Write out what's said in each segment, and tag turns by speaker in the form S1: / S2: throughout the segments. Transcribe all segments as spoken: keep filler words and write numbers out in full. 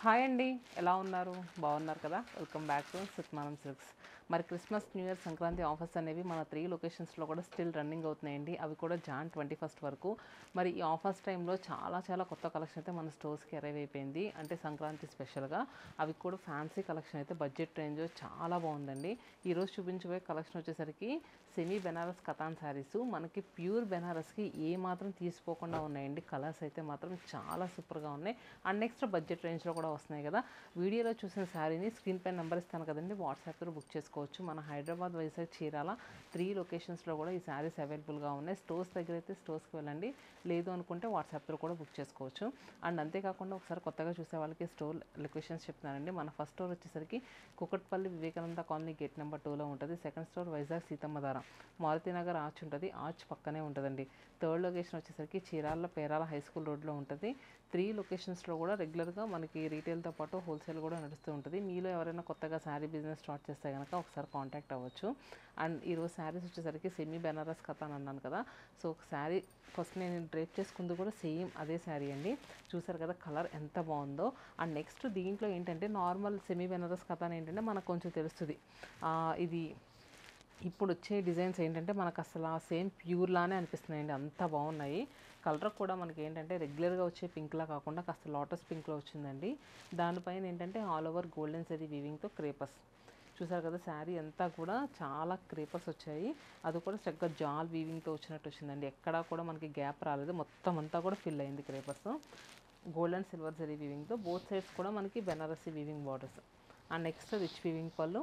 S1: Hi అండి, ఎలా ఉన్నారు? బాగున్నారు కదా? Welcome back to Suthmanam silks. మరి Christmas, new year, Sankranti offers అనేవి మన త్రీ లొకేషన్స్లో కూడా స్టిల్ రన్నింగ్ అవుతున్నాయండి. అవి కూడా జాన్ ట్వంటీ ఫస్ట్ వరకు. మరి ఈ ఆఫర్స్ టైంలో చాలా చాలా కొత్త కలెక్షన్ అయితే మన స్టోర్స్కి అరైవ్ అయిపోయింది. అంటే సంక్రాంతి స్పెషల్గా అవి కూడా ఫ్యాన్సీ కలెక్షన్ అయితే బడ్జెట్ రేంజ్ చాలా బాగుందండి. ఈరోజు చూపించబోయే కలెక్షన్ వచ్చేసరికి సెమీ బెనారస్ కతాన్ శారీస్. మనకి ప్యూర్ బెనారస్కి ఏ మాత్రం తీసిపోకుండా ఉన్నాయండి. కలర్స్ అయితే మాత్రం చాలా సూపర్గా ఉన్నాయి. అండ్ నెక్స్ట్ బడ్జెట్ రేంజ్లో కూడా వస్తున్నాయి కదా. వీడియోలో చూసిన శారీని స్క్రీన్ పైన నెంబర్ ఇస్తాను కదండి, వాట్సాప్లో బుక్ చేసుకోవచ్చు. మన హైదరాబాద్, వైజాగ్, చీరాల త్రీ లొకేషన్స్లో కూడా ఈ శారీస్ అవైలబుల్గా ఉన్నాయి. స్టోర్స్ దగ్గర అయితే స్టోర్స్కి వెళ్ళండి, లేదు అనుకుంటే వాట్సాప్లో కూడా బుక్ చేసుకోవచ్చు. అండ్ అంతేకాకుండా ఒకసారి కొత్తగా చూసే వాళ్ళకి స్టోర్ లొకేషన్స్ చెప్తున్నానండి. మన ఫస్ట్ స్టోర్ వచ్చేసరికి Kukatpally Vivekananda colony gate number టూలో ఉంటుంది. Second store Vizag Seethammadhara Maruthinagar arch ఉంటుంది, ఆర్చ్ పక్కనే ఉంటుందండి. థర్డ్ లొకేషన్ వచ్చేసరికి చీరాల పేరాల హై స్కూల్ రోడ్లో ఉంటుంది. త్రీ లొకేషన్స్లో కూడా రెగ్యులర్గా మనకి రీటైల్తో పాటు హోల్సేల్ కూడా నడుస్తూ ఉంటుంది. మీలో ఎవరైనా కొత్తగా శారీ బిజినెస్ స్టార్ట్ చేస్తే కనుక ఒకసారి కాంటాక్ట్ అవ్వచ్చు. అండ్ ఈరోజు శారీస్ వచ్చేసరికి సెమీ బెనారస్ కథ అని అన్నాను కదా. సో ఒక శారీ ఫస్ట్ నేను డ్రేప్ చేసుకుంది కూడా సేమ్ అదే శారీ అండి. చూసారు కదా కలర్ ఎంత బాగుందో. అండ్ నెక్స్ట్ దీంట్లో ఏంటంటే నార్మల్ సెమీ బెనారస్ కథ అని ఏంటంటే మనకు కొంచెం తెలుస్తుంది. ఇది ఇప్పుడు వచ్చే డిజైన్స్ ఏంటంటే మనకు అసలు సేమ్ ప్యూర్లానే అనిపిస్తున్నాయండి, అంత బాగున్నాయి. కలర్ కూడా మనకి ఏంటంటే రెగ్యులర్గా వచ్చే పింక్లా కాకుండా కాస్త లోటస్ పింక్లో వచ్చిందండి. దానిపైన ఏంటంటే ఆల్ ఓవర్ గోల్డెన్ జరీ వీవింగ్తో క్రేపస్. చూసారు కదా శారీ అంతా కూడా చాలా క్రేపర్స్ వచ్చాయి. అది కూడా చక్కగా జాల్ వీవింగ్తో వచ్చినట్టు వచ్చిందండి. ఎక్కడా కూడా మనకి గ్యాప్ రాలేదు, మొత్తం అంతా కూడా ఫిల్ అయింది creepers. Gold and silver zari వీవింగ్తో బోత్ సైడ్స్ కూడా మనకి Banarasi weaving borders. And next rich weaving pallu.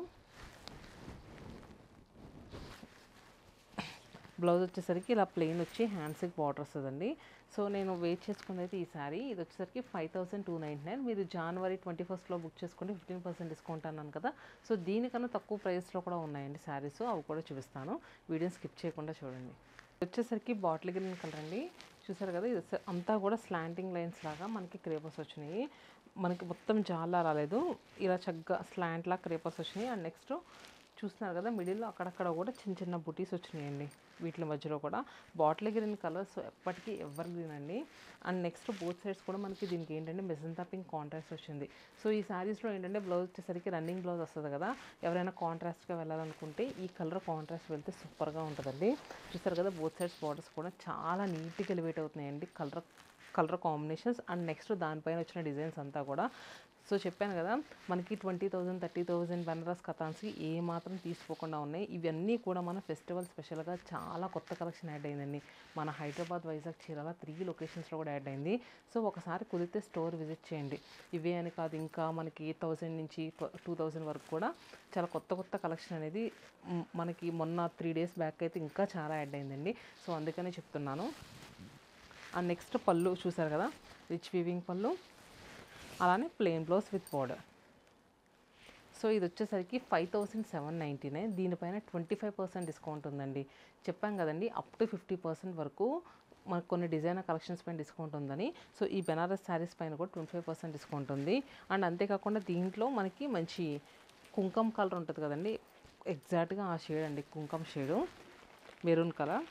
S1: Blouse వచ్చేసరికి ఇలా ప్లెయిన్ వచ్చి హ్యాండ్స్కి బార్డర్ వస్తుందండి. సో నేను వెయిట్ చేసుకున్నది అయితే ఈ సారీ ఇది వచ్చేసరికి five thousand two ninety nine మీరు జనవరి ట్వంటీ ఫస్ట్లో బుక్ చేసుకుంటే ఫిఫ్టీన్ పర్సెంట్ డిస్కౌంట్ అన్నాను కదా. సో దీనికన్నా తక్కువ ప్రైస్లో కూడా ఉన్నాయండి శారీస్, అవి కూడా చూపిస్తాను. వీడియోని స్కిప్ చేయకుండా చూడండి. వచ్చేసరికి బాటిల్ గ్రీన్ కలర్ అండి. చూసారు కదా ఇది అంతా కూడా స్లాంటింగ్ లైన్స్ లాగా మనకి క్రేపర్స్ వచ్చినాయి. మనకి మొత్తం జాలా రాలేదు, ఇలా చక్కగా స్లాంట్లా క్రేపర్స్ వచ్చినాయి. అండ్ నెక్స్ట్ చూస్తున్నారు కదా మిడిల్లో అక్కడక్కడ కూడా చిన్న చిన్న బుటీస్ వచ్చినాయండి. వీటి మధ్యలో కూడా బాటిల్ గ్రీన్ కలర్స్ ఎప్పటికీ ఎవర్ గ్రీన్ అండి. అండ్ నెక్స్ట్ బోత్ సైడ్స్ కూడా మనకి దీనికి ఏంటంటే మెజంతా పింక్ కాంట్రాస్ట్ వచ్చింది. సో ఈ శారీస్లో ఏంటంటే బ్లౌజ్ వచ్చేసరికి రన్నింగ్ బ్లౌజ్ వస్తుంది కదా. ఎవరైనా కాంట్రాస్ట్గా వెళ్ళాలనుకుంటే ఈ కలర్ కాంట్రాస్ట్ వెళ్తే సూపర్గా ఉంటుందండి. చూస్తారు కదా బోత్ సైడ్స్ బార్డర్స్ కూడా చాలా నీట్గా ఎలివేట్ అవుతున్నాయండి colour colour combinations. And next దానిపైన వచ్చిన డిజైన్స్ అంతా కూడా సో చెప్పాను కదా మనకి twenty thousand thirty thousand Banaras కథాన్స్కి ఏ మాత్రం తీసుకోకుండా ఉన్నాయి. ఇవన్నీ కూడా మన ఫెస్టివల్ స్పెషల్గా చాలా కొత్త కలెక్షన్ యాడ్ అయిందండి. మన హైదరాబాద్, వైజాగ్, చీరాల త్రీ లొకేషన్స్లో కూడా యాడ్ అయింది. సో ఒకసారి కుదిరితే స్టోర్ విజిట్ చేయండి. ఇవే అని కాదు, ఇంకా మనకి థౌజండ్ నుంచి టూ థౌజండ్ వరకు కూడా చాలా కొత్త కొత్త కలెక్షన్ అనేది మనకి మొన్న త్రీ డేస్ బ్యాక్ అయితే ఇంకా చాలా యాడ్ అయిందండి. సో అందుకనే చెప్తున్నాను. అండ్ నెక్స్ట్ పళ్ళు చూసారు కదా రిచ్ వీవింగ్ పళ్ళు, అలానే plain blouse with border. So ఇది వచ్చేసరికి five thousand seven ninety nine దీనిపైన ట్వంటీ ఫైవ్ పర్సెంట్ డిస్కౌంట్ ఉందండి. చెప్పాం కదండి అప్ టు ఫిఫ్టీ పర్సెంట్ వరకు మనకు కొన్ని డిజైనర్ కలెక్షన్స్ పైన డిస్కౌంట్ ఉందని. సో ఈ బెనారస్ శారీస్ పైన కూడా ట్వంటీ ఫైవ్ పర్సెంట్ డిస్కౌంట్ ఉంది. అండ్ అంతేకాకుండా దీంట్లో మనకి మంచి కుంకుమ కలర్ ఉంటుంది కదండి, ఎగ్జాక్ట్గా ఆ షేడ్ అండి, కుంకుమ షేడు మెరూన్ కలర్.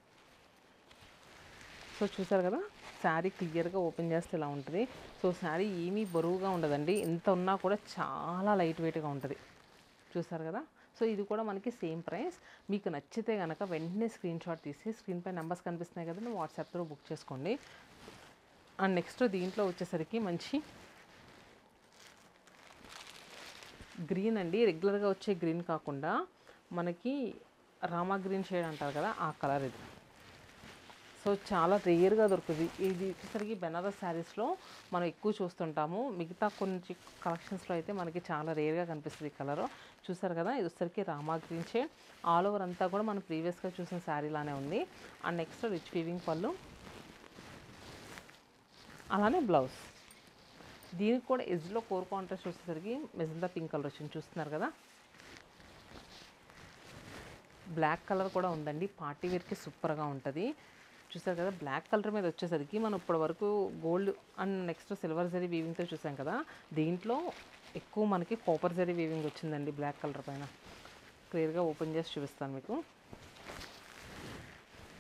S1: సో చూసారు కదా శారీ క్లియర్గా ఓపెన్ చేస్తే ఇలా ఉంటుంది. సో శారీ ఏమీ బరువుగా ఉండదండి, ఎంత ఉన్నా కూడా చాలా లైట్ వెయిట్గా ఉంటుంది. చూసారు కదా. సో ఇది కూడా మనకి సేమ్ ప్రైస్. మీకు నచ్చితే కనుక వెంటనే స్క్రీన్ షాట్ తీసి స్క్రీన్ పై నెంబర్స్ కనిపిస్తున్నాయి కదండి, వాట్సాప్లో బుక్ చేసుకోండి. అండ్ నెక్స్ట్ దీంట్లో వచ్చేసరికి మంచి గ్రీన్ అండి, రెగ్యులర్గా వచ్చే గ్రీన్ కాకుండా మనకి రామా గ్రీన్ షేడ్ అంటారు కదా ఆ కలర్ ఇది. సో చాలా రేర్గా దొరుకుతుంది ఇది. వచ్చేసరికి బెనారస్ శారీస్లో మనం ఎక్కువ చూస్తుంటాము, మిగతా కొన్ని కలెక్షన్స్లో అయితే మనకి చాలా రేర్గా కనిపిస్తుంది కలర్. చూసారు కదా ఇది వచ్చేసరికి Rama green shade. All over అంతా కూడా మనం ప్రీవియస్గా చూసిన శారీలానే ఉంది. And next rich weaving pallu, అలానే బ్లౌజ్. దీనికి కూడా ఎడ్జ్లో కోర్ కాంట్రాస్ట్ వచ్చేసరికి మెజంతా పింక్ కలర్ వచ్చింది. చూస్తున్నారు కదా బ్లాక్ కలర్ కూడా ఉందండి, పార్టీ వేర్కి సూపర్గా ఉంటుంది. చూసారు కదా బ్లాక్ కలర్ మీద వచ్చేసరికి మనం ఇప్పటి వరకు gold and next silver zari వీవింగ్తో చూసాం కదా, దీంట్లో ఎక్కువ మనకి కాపర్ జరీ వీవింగ్ వచ్చిందండి బ్లాక్ కలర్ పైన. క్లియర్గా ఓపెన్ చేసి చూపిస్తాను మీకు.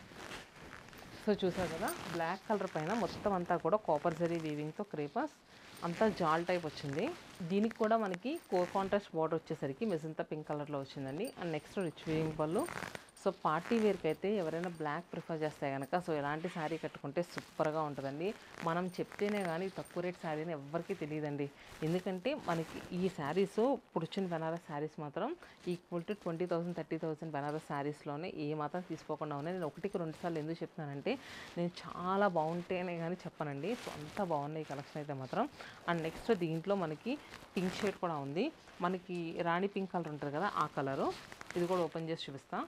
S1: సో చూసారు కదా బ్లాక్ కలర్ పైన మొత్తం అంతా కూడా కాపర్ జరీ వీవింగ్తో క్రేపర్స్. అంతా జాల్ టైప్ వచ్చింది. దీనికి కూడా మనకి కోర్ కాంట్రాస్ట్ బార్డర్ వచ్చేసరికి మెజంతా పింక్ కలర్లో వచ్చిందండి. And next rich weaving pallu. So party వేర్కి అయితే ఎవరైనా బ్లాక్ ప్రిఫర్ చేస్తే కనుక సో ఇలాంటి శారీ కట్టుకుంటే సూపర్గా ఉంటుందండి. మనం చెప్తేనే కానీ తక్కువ రేట్ శారీని ఎవరికీ తెలియదండి. ఎందుకంటే మనకి ఈ శారీస్ ఇప్పుడు వచ్చిన బెనారస్ శారీస్ మాత్రం equal to twenty thousand thirty thousand Banaras శారీస్లోనే ఏ మాత్రం తీసుకోకుండా ఉన్నాయి. నేను ఒకటికి రెండు సార్లు ఎందుకు చెప్తున్నానంటే నేను చాలా బాగుంటేనే కానీ చెప్పనండి. సో అంతా బాగున్నాయి ఈ కలెక్షన్ అయితే మాత్రం. అండ్ నెక్స్ట్ దీంట్లో మనకి పింక్ షేడ్ కూడా ఉంది. మనకి రాణి పింక్ కలర్ ఉంటుంది కదా ఆ కలరు. ఇది కూడా ఓపెన్ చేసి చూపిస్తాను.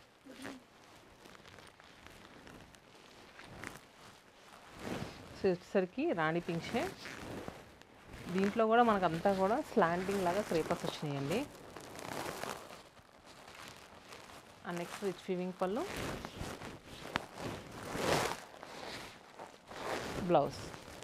S1: సో వచ్చేసరికి రాణి పింక్ షేడ్. దీంట్లో కూడా మనకంతా కూడా స్లాంటింగ్ లాగా క్రేపర్స్ వచ్చినాయండి. And next rich weaving pallu, blouse.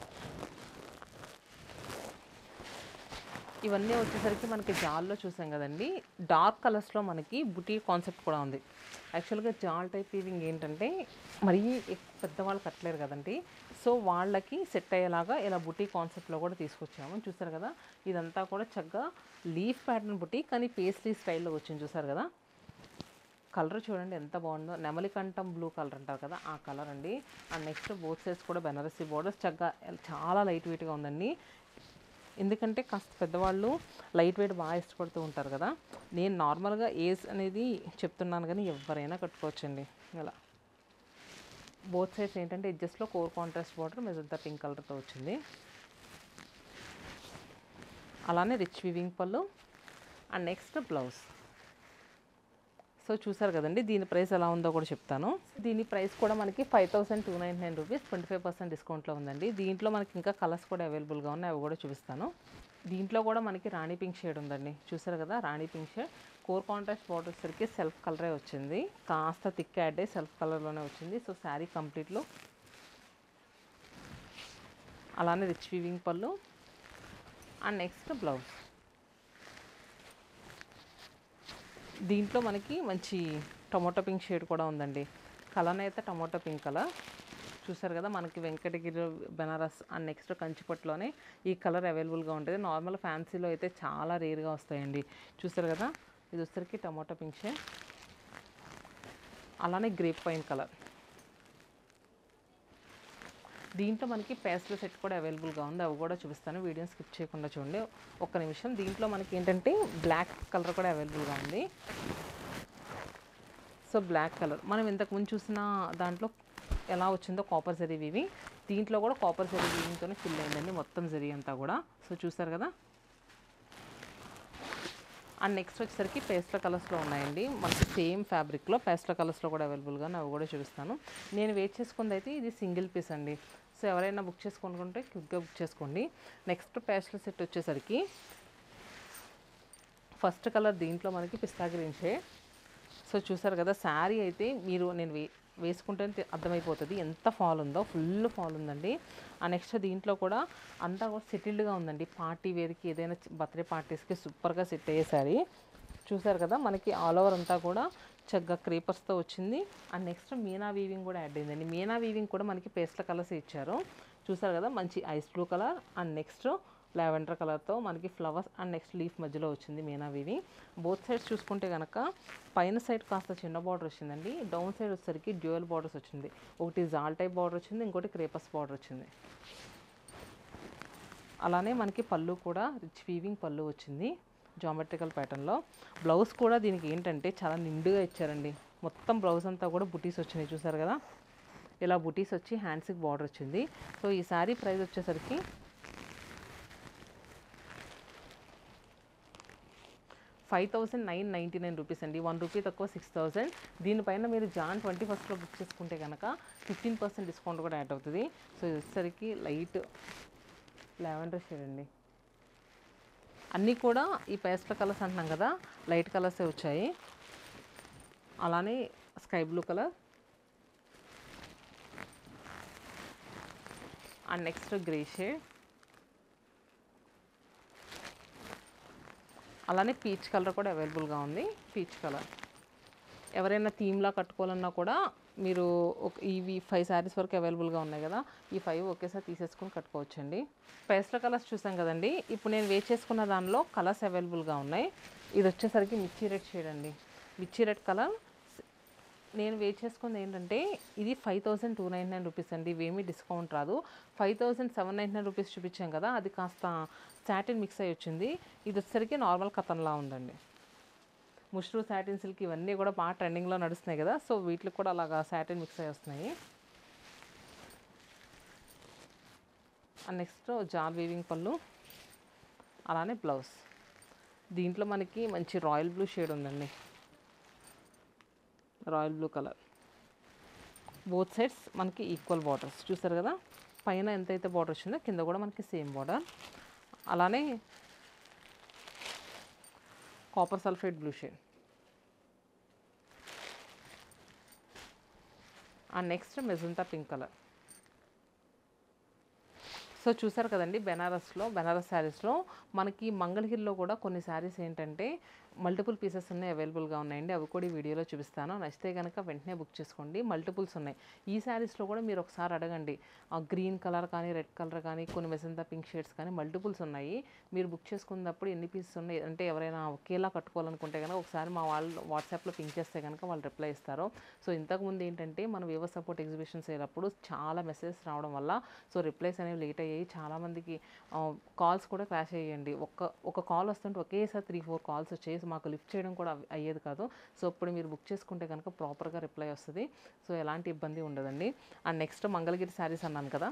S1: ఇవన్నీ వచ్చేసరికి మనకి జాల్లో చూసాం కదండి. డార్క్ కలర్స్లో మనకి బుటీ కాన్సెప్ట్ కూడా ఉంది. యాక్చువల్గా జాల్ టైప్ వీవింగ్ ఏంటంటే మరీ పెద్దవాళ్ళు కట్టలేరు కదండి. సో వాళ్ళకి సెట్ అయ్యేలాగా ఇలా బుటీ కాన్సెప్ట్లో కూడా తీసుకొచ్చాము. చూసారు కదా, ఇదంతా కూడా చక్కగా లీఫ్ ప్యాటర్న్ బుటీ కానీ పేస్ట్రీ స్టైల్లో వచ్చింది. చూసారు కదా, కలర్ చూడండి ఎంత బాగుందో. నెమలికంఠం బ్లూ కలర్ అంటారు కదా ఆ కలర్ అండి. అండ్ నెక్స్ట్ బోత్ సైడ్స్ కూడా బెనారసీ బోర్డర్స్ చక్కగా చాలా లైట్ వెయిట్గా ఉందండి. ఎందుకంటే కాస్త పెద్దవాళ్ళు లైట్ వెయిట్ బాగా ఇష్టపడుతూ ఉంటారు కదా. నేను నార్మల్గా ఏజ్ అనేది చెప్తున్నాను కానీ ఎవరైనా కట్టుకోవచ్చండి. ఇలా బోత్ సైడ్స్ ఏంటంటే ఎడ్జెస్లో core contrast border magenta pink కలర్తో వచ్చింది. అలానే rich weaving pallu. And next blouse. So చూసారు కదండి, దీని ప్రైస్ ఎలా ఉందో కూడా చెప్తాను. దీని ప్రైస్ కూడా మనకి five thousand two nine nine rupees twenty five percent డిస్కౌంట్లో ఉందండి. దీంట్లో మనకి ఇంకా కలర్స్ కూడా అవైలబుల్గా ఉన్నాయి, అవి కూడా చూపిస్తాను. దీంట్లో కూడా మనకి రాణి పింక్ షేడ్ ఉందండి. చూసారు కదా, Rani pink shade core contrast border సరికి సెల్ఫ్ కలరే వచ్చింది. కాస్త థిక్ యాడ్ అయ్యి సెల్ఫ్ కలర్లోనే వచ్చింది. సో శారీ కంప్లీట్లో. అలానే rich weaving pallu. And next blouse. దీంట్లో మనకి మంచి టొమాటో పింక్ షేడ్ కూడా ఉందండి. కలర్ అయితే టొమాటో పింక్ కలర్. చూసారు కదా, మనకి వెంకటగిరి బెనారస్ అండ్ నెక్స్ట్ కంచిపట్టులోనే ఈ కలర్ అవైలబుల్గా ఉంటుంది. నార్మల్ ఫ్యాన్సీలో అయితే చాలా రేర్గా వస్తాయండి. చూసారు కదా, ఇది వచ్చరికి టొమాటో పింక్ షేడ్. అలానే గ్రేప్ వైన్ కలర్. దీంట్లో మనకి పేస్టల్ సెట్ కూడా అవైలబుల్గా ఉంది, అవి కూడా చూపిస్తాను. వీడియోని స్కిప్ చేయకుండా చూడండి ఒక్క నిమిషం. దీంట్లో మనకి ఏంటంటే బ్లాక్ కలర్ కూడా అవైలబుల్గా ఉంది. సో బ్లాక్ కలర్ మనం ఇంతకుముందు చూసిన దాంట్లో ఎలా వచ్చిందో కాపర్ జరీ వీవింగ్, దీంట్లో కూడా కాపర్ జరీ వీవింగ్తోనే ఫిల్ అయిందండి మొత్తం జరీ అంతా కూడా. సో చూసారు కదా. అండ్ నెక్స్ట్ వచ్చేసరికి పేస్టల్ కలర్స్లో ఉన్నాయండి. మనకి సేమ్ ఫ్యాబ్రిక్లో పేస్టల్ కలర్స్లో కూడా అవైలబుల్గా అవి కూడా చూపిస్తాను. నేను వెయిట్ చేసుకుంది అయితే ఇది సింగిల్ పీస్ అండి. సో ఎవరైనా బుక్ చేసుకుంటుంటే క్విక్గా బుక్ చేసుకోండి. నెక్స్ట్ పేస్టల్ సెట్ వచ్చేసరికి ఫస్ట్ కలర్ దీంట్లో మనకి పిస్తా గ్రీన్ షేడ్. సో చూసారు కదా, శారీ అయితే మీరు నేను వే వేసుకుంటే అర్థమైపోతుంది ఎంత ఫాల్ ఉందో. ఫుల్ ఫాల్ ఉందండి. ఆ నెక్స్ట్ దీంట్లో కూడా అంతా కూడా సెటిల్డ్గా ఉందండి. పార్టీ వేర్కి ఏదైనా బర్త్డే పార్టీస్కి సూపర్గా సెట్ అయ్యే శారీ. చూసారు కదా, మనకి ఆల్ ఓవర్ అంతా కూడా చక్కగా క్రేపర్స్తో వచ్చింది. అండ్ నెక్స్ట్ మీనా వీవింగ్ కూడా యాడ్ అయిందండి. మీనా వీవింగ్ కూడా మనకి పేస్టల్ కలర్స్ ఇచ్చారు. చూసారు కదా, మంచి ice blue colour and next lavender కలర్తో మనకి ఫ్లవర్స్ అండ్ నెక్స్ట్ లీఫ్ మధ్యలో వచ్చింది మీనా వీవింగ్. బోత్ సైడ్స్ చూసుకుంటే కనుక పైన సైడ్ కాస్త చిన్న బార్డర్ వచ్చిందండి. డౌన్ సైడ్ వచ్చేసరికి డ్యూయల్ బార్డర్స్ వచ్చింది. ఒకటి జాల్ టైప్ బార్డర్ వచ్చింది, ఇంకోటి క్రేపస్ బార్డర్ వచ్చింది. అలానే మనకి పళ్ళు కూడా రిచ్ వీవింగ్ పళ్ళు వచ్చింది జామెట్రికల్ ప్యాటర్న్లో. బ్లౌజ్ కూడా దీనికి ఏంటంటే చాలా నిండుగా ఇచ్చారండి. మొత్తం బ్లౌజ్ అంతా కూడా బుటీస్ వచ్చినాయి. చూసారు కదా, ఇలా బుటీస్ వచ్చి హ్యాండ్స్కి బార్డర్ వచ్చింది. సో ఈ శారీ ప్రైస్ వచ్చేసరికి five thousand nine ninety nine rupees అండి. వన్ రూపీ తక్కువ సిక్స్ థౌసండ్. దీనిపైన మీరు జాన్ ట్వంటీ ఫస్ట్లో బుక్ చేసుకుంటే కనుక ఫిఫ్టీన్ పర్సెంట్ డిస్కౌంట్ కూడా యాడ్ అవుతుంది. సో ఇది వచ్చేసరికి లైట్ లావెండర్ షేడ్ అండి. అన్నీ కూడా ఈ పేస్టల్ కలర్స్ అంటున్నాం కదా, లైట్ కలర్సే వచ్చాయి. అలానే sky blue colour and next grey shade. అలానే పీచ్ కలర్ కూడా అవైలబుల్గా ఉంది. పీచ్ కలర్ ఎవరైనా థీమ్లా కట్టుకోవాలన్నా కూడా మీరు ఒక ఇవి ఫైవ్ శారీస్ వరకు అవైలబుల్గా ఉన్నాయి కదా, ఈ ఫైవ్ ఒకేసారి తీసేసుకొని కట్టుకోవచ్చండి. పేస్టల్ కలర్స్ చూసాం కదండి, ఇప్పుడు నేను వేర్ చేసుకున్న దానిలో కలర్స్ అవైలబుల్గా ఉన్నాయి. ఇది వచ్చేసరికి మిర్చి రెడ్ షేడ్ అండి, మిర్చి రెడ్ కలర్. నేను వేర్ చేసుకుంది ఏంటంటే ఇది five thousand two ninety nine rupees అండి, ఇవేమీ డిస్కౌంట్ రాదు. Five thousand seven ninety nine rupees చూపించాం కదా, అది కాస్త సాటిన్ మిక్స్ అయ్యి వచ్చింది. ఇది వచ్చేసరికి నార్మల్ కథన్లా ఉందండి. ముష్రూ సాటిన్ సిల్క్ ఇవన్నీ కూడా బాగా ట్రెండింగ్లో నడుస్తున్నాయి కదా, సో వీటికి కూడా అలాగా సాటిన్ మిక్స్ అయ్యి వస్తున్నాయి. అండ్ నెక్స్ట్ జాల్ వీవింగ్ పళ్ళు, అలానే బ్లౌజ్. దీంట్లో మనకి మంచి రాయల్ బ్లూ షేడ్ ఉందండి, royal blue colour. Both sides మనకి ఈక్వల్ బార్డర్స్ చూసారు కదా, పైన ఎంతైతే బార్డర్ వచ్చిందో కింద కూడా మనకి సేమ్ బార్డర్. అలానే copper sulphate blue shade. And next magenta pink colour. So చూసారు కదండి, బెనారస్లో బెనారస్ శారీస్లో మనకి మంగళగిరిలో కూడా కొన్ని శారీస్ ఏంటంటే మల్టిపుల్ పీసెస్ ఉన్నాయి, అవైలబుల్గా ఉన్నాయండి. అవి కూడా ఈ వీడియోలో చూపిస్తాను. నచ్చితే కనుక వెంటనే బుక్ చేసుకోండి. మల్టిపుల్స్ ఉన్నాయి ఈ శారీస్లో కూడా. మీరు ఒకసారి అడగండి, ఆ గ్రీన్ కలర్ కానీ రెడ్ కలర్ కానీ కొన్ని మెజంతా పింక్ షేడ్స్ కానీ మల్టిపుల్స్ ఉన్నాయి. మీరు బుక్ చేసుకున్నప్పుడు ఎన్ని పీసెస్ ఉన్నాయి అంటే ఎవరైనా ఒకేలా కట్టుకోవాలనుకుంటే కనుక ఒకసారి మా వాళ్ళు వాట్సాప్లో పింక్ చేస్తే కనుక వాళ్ళు రిప్లై ఇస్తారు. సో ఇంతకుముందు ఏంటంటే మనం వ్యూవర్ సపోర్ట్ ఎగ్జిబిషన్స్ అయినప్పుడు చాలా మెసేజెస్ రావడం వల్ల సో రిప్లైస్ అనేవి లేట్ అయ్యాయి. చాలామందికి కాల్స్ కూడా క్రాష్ అయ్యండి. ఒక ఒక కాల్ వస్తుంటే ఒకేసారి త్రీ ఫోర్ కాల్స్ వచ్చేసి మాకు లిఫ్ట్ చేయడం కూడా అయ్యేది కాదు. సో ఇప్పుడు మీరు బుక్ చేసుకుంటే కనుక ప్రాపర్గా రిప్లై వస్తుంది. సో ఎలాంటి ఇబ్బంది ఉండదండి. అండ్ నెక్స్ట్ మంగళగిరి శారీస్ అన్నాను కదా,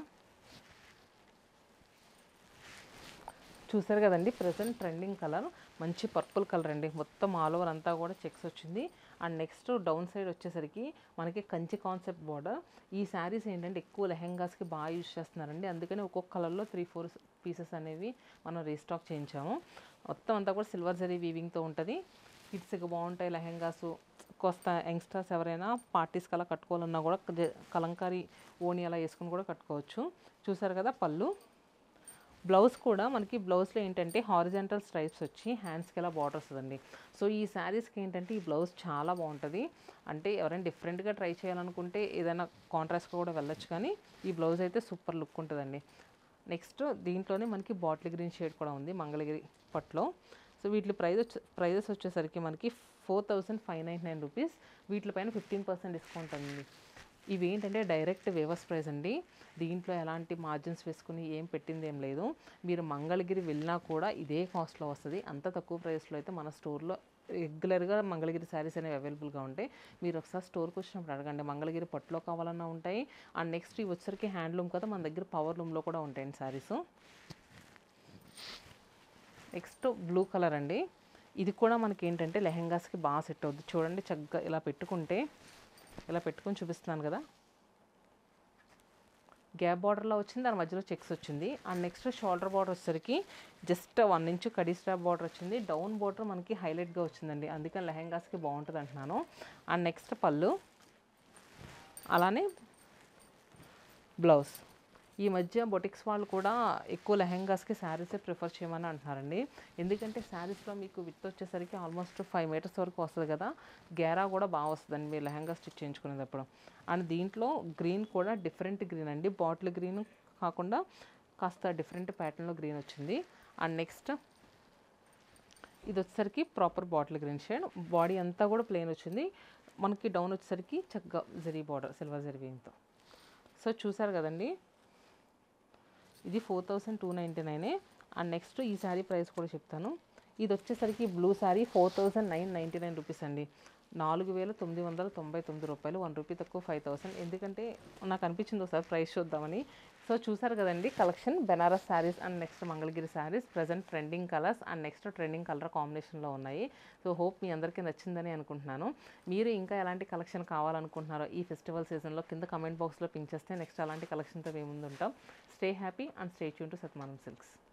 S1: చూసారు కదండి, ప్రజెంట్ ట్రెండింగ్ కలర్ మంచి పర్పుల్ కలర్ అండి. మొత్తం ఆల్ ఓవర్ అంతా కూడా చెక్స్ వచ్చింది. అండ్ నెక్స్ట్ డౌన్ సైడ్ వచ్చేసరికి మనకి కంచి కాన్సెప్ట్ బార్డర్. ఈ శారీస్ ఏంటంటే ఎక్కువ లెహెంగాస్కి బాగా యూజ్ చేస్తున్నారండి, అందుకని ఒక్కొక్క కలర్లో త్రీ ఫోర్ పీసెస్ అనేవి మనం రీస్టాక్ చేయించాము. మొత్తం అంతా కూడా సిల్వర్ జరీ వీవింగ్తో ఉంటుంది. కిడ్స్కి బాగుంటాయి లెహెంగాస్. కొత్త యంగ్స్టర్స్ ఎవరైనా పార్టీస్కి అలా కట్టుకోవాలన్నా కూడా కలంకారీ ఓణి అలా వేసుకుని కూడా కట్టుకోవచ్చు. చూసారు కదా పళ్ళు. బ్లౌజ్ కూడా మనకి బ్లౌజ్లో ఏంటంటే హారిజంటల్ స్ట్రైప్స్ వచ్చి హ్యాండ్స్కి ఎలా బార్డర్ వస్తుందండి. సో ఈ శారీస్కి ఏంటంటే ఈ బ్లౌజ్ చాలా బాగుంటుంది. అంటే ఎవరైనా డిఫరెంట్గా ట్రై చేయాలనుకుంటే ఏదైనా కాంట్రాస్ట్గా కూడా వెళ్ళొచ్చు, కానీ ఈ బ్లౌజ్ అయితే సూపర్ లుక్ ఉంటుందండి. నెక్స్ట్ దీంట్లోనే మనకి బాటిల్ గ్రీన్ షేడ్ కూడా ఉంది మంగళగిరి పట్లో. సో వీటి ప్రైస్ వచ్చే ప్రైజెస్ వచ్చేసరికి మనకి four thousand five ninety nine rupees. వీటిపైన ఫిఫ్టీన్ పర్సెంట్ డిస్కౌంట్ అండి. ఇవి ఏంటంటే డైరెక్ట్ వేవర్స్ ప్రైస్ అండి, దీంట్లో ఎలాంటి మార్జిన్స్ వేసుకుని ఏం పెట్టింది ఏం లేదు. మీరు మంగళగిరి వెళ్ళినా కూడా ఇదే కాస్ట్లో వస్తుంది. అంత తక్కువ ప్రైస్లో అయితే మన స్టోర్లో రెగ్యులర్గా మంగళగిరి శారీస్ అనేవి అవైలబుల్గా ఉంటాయి. మీరు ఒకసారి స్టోర్కి వచ్చినప్పుడు అడగండి, మంగళగిరి పట్టులో కావాలన్నా ఉంటాయి. అండ్ నెక్స్ట్ ఇవి వచ్చరికి హ్యాండ్లూమ్ కదా, మన దగ్గర పవర్ లూమ్లో కూడా ఉంటాయండి శారీస్. నెక్స్ట్ బ్లూ కలర్ అండి, ఇది కూడా మనకి ఏంటంటే లెహెంగాస్కి బాగా సెట్ అవుతుంది. చూడండి చక్కగా ఇలా పెట్టుకుంటే, ఇలా పెట్టుకొని చూపిస్తున్నాను కదా, గ్యాప్ బార్డర్లో వచ్చింది, దాని మధ్యలో చెక్స్ వచ్చింది. అండ్ నెక్స్ట్ షోల్డర్ బార్డర్ వచ్చేసరికి జస్ట్ వన్ ఇంచ్ కడీ స్ట్రాప్ బార్డర్ వచ్చింది. డౌన్ బార్డర్ మనకి హైలైట్గా వచ్చిందండి, అందుకని లెహెంగాస్కి బాగుంటుంది అంటున్నాను. అండ్ నెక్స్ట్ పళ్ళు, అలానే బ్లౌజ్. ఈ మధ్య బొటిక్స్ వాళ్ళు కూడా ఎక్కువ లెహెంగాస్కి శారీసే ప్రిఫర్ చేయమని అంటున్నారండి. ఎందుకంటే శారీస్లో మీకు విత్ వచ్చేసరికి ఆల్మోస్ట్ ఫైవ్ మీటర్స్ వరకు వస్తుంది కదా, గేరా కూడా బాగా వస్తుందండి మీరు లెహెంగా స్టిచ్ చేయించుకునేటప్పుడు. అండ్ దీంట్లో గ్రీన్ కూడా డిఫరెంట్ గ్రీన్ అండి, బాటిల్ గ్రీన్ కాకుండా కాస్త డిఫరెంట్ ప్యాటర్న్లో గ్రీన్ వచ్చింది. అండ్ నెక్స్ట్ ఇది వచ్చేసరికి proper bottle green shade. Body అంతా కూడా ప్లెయిన్ వచ్చింది. మనకి డౌన్ వచ్చేసరికి చక్కగా జరీ బార్డర్ సిల్వర్ జరీతో. సో చూసారు కదండి, ఇది ఫోర్ థౌసండ్ టూ నైంటీ నైనే. అండ్ నెక్స్ట్ ఈ శారీ ప్రైస్ కూడా చెప్తాను. ఇది వచ్చేసరికి blue saree four thousand nine ninety nine rupees అండి. నాలుగు వేల తొమ్మిది వందల తొంభై తొమ్మిది రూపాయలు, వన్ రూపీ తక్కువ, ఫైవ్ థౌసండ్. ఎందుకంటే నాకు అనిపించింది ఒకసారి ప్రైస్ చూద్దామని. సో చూసారు కదండి collection, Banaras sarees and next Mangalagiri sarees present trending colours and next trending colour కాంబినేషన్లో ఉన్నాయి. సో హోప్ మీ అందరికీ నచ్చిందని అనుకుంటున్నాను. మీరు ఇంకా ఎలాంటి కలెక్షన్ కావాలనుకుంటున్నారో ఈ ఫెస్టివల్ సీజన్లో కింద కమెంట్ బాక్స్లో పింక్ చేస్తే నెక్స్ట్ అలాంటి కలెక్షన్తో మేము ముందు ఉంటాం. Stay happy and stay tune to Sathmanam silks.